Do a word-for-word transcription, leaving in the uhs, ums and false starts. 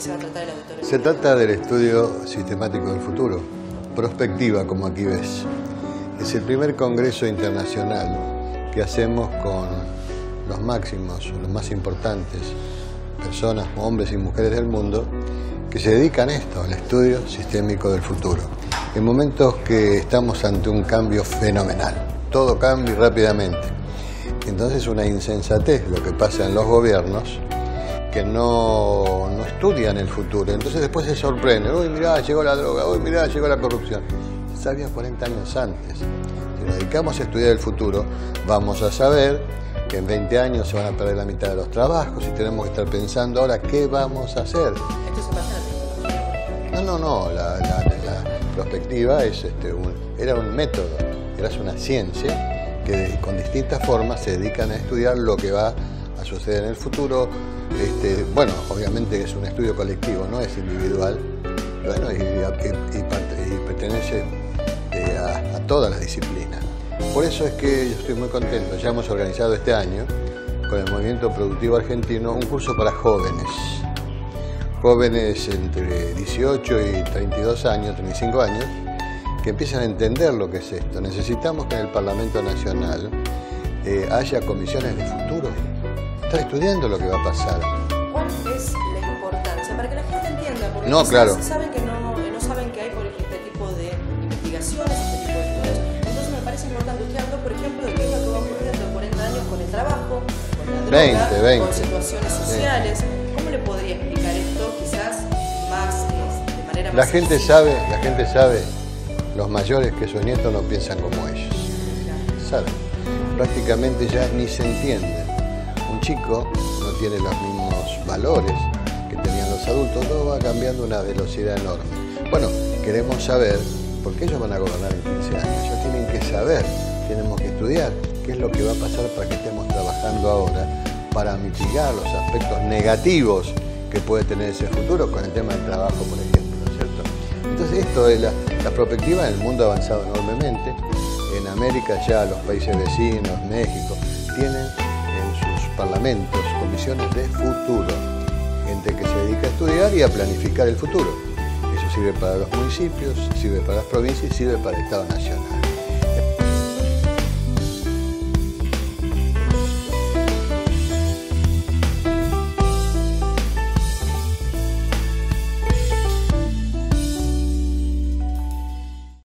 se va a tratar el auditorio? Se trata del estudio sistemático del futuro, prospectiva, como aquí ves. Es el primer congreso internacional que hacemos con los máximos, los más importantes personas, hombres y mujeres del mundo, que se dedican a esto, al estudio sistémico del futuro. En momentos que estamos ante un cambio fenomenal, todo cambia rápidamente. Entonces es una insensatez lo que pasa en los gobiernos, que no, no estudian el futuro. Entonces después se sorprenden, uy, mirá, llegó la droga, uy, mirá, llegó la corrupción. Sabía cuarenta años antes. Si nos dedicamos a estudiar el futuro, vamos a saber que en veinte años se van a perder la mitad de los trabajos y tenemos que estar pensando ahora qué vamos a hacer. ¿Esto se basa en la tecnología? No, no, no, la, la, la prospectiva es este, un, era un método, era una ciencia que con distintas formas se dedican a estudiar lo que va a suceder en el futuro. Este, bueno, obviamente es un estudio colectivo, no es individual, bueno, y, y, y, y pertenece eh, a, a todas las disciplinas. Por eso es que yo estoy muy contento. Ya hemos organizado este año con el Movimiento Productivo Argentino un curso para jóvenes. Jóvenes entre dieciocho y treinta y dos años, treinta y cinco años, que empiezan a entender lo que es esto. Necesitamos que en el Parlamento Nacional eh, haya comisiones de futuro. Estar estudiando lo que va a pasar. ¿Cuál es la importancia? Para que la gente entienda, porque no, claro. saben que no, no saben que hay por este tipo de investigaciones, este tipo de estudios. Entonces me parece importante usted habló, por ejemplo, de qué es lo que va a ocurrir dentro de cuarenta años con el trabajo, con la droga, veinte, veinte. con situaciones sociales. Sí. ¿Cómo le podría explicar esto quizás más eh, de manera más La gente sencilla? sabe, la gente sabe, los mayores, que sus nietos no piensan como ellos. Claro. Saben. Prácticamente ya ni se entienden. Un chico no tiene los mismos valores que tenían los adultos, todo va cambiando a una velocidad enorme. Bueno, queremos saber, porque ellos van a gobernar en quince años, ellos tienen que saber, tenemos que estudiar qué es lo que va a pasar para que estemos trabajando ahora, para mitigar los aspectos negativos que puede tener ese futuro con el tema del trabajo, por ejemplo, ¿no es cierto? Entonces esto es la, la perspectiva en el mundo ha avanzado enormemente. En América ya los países vecinos, México, tienen parlamentos, comisiones de futuro, gente que se dedica a estudiar y a planificar el futuro. Eso sirve para los municipios, sirve para las provincias y sirve para el Estado Nacional.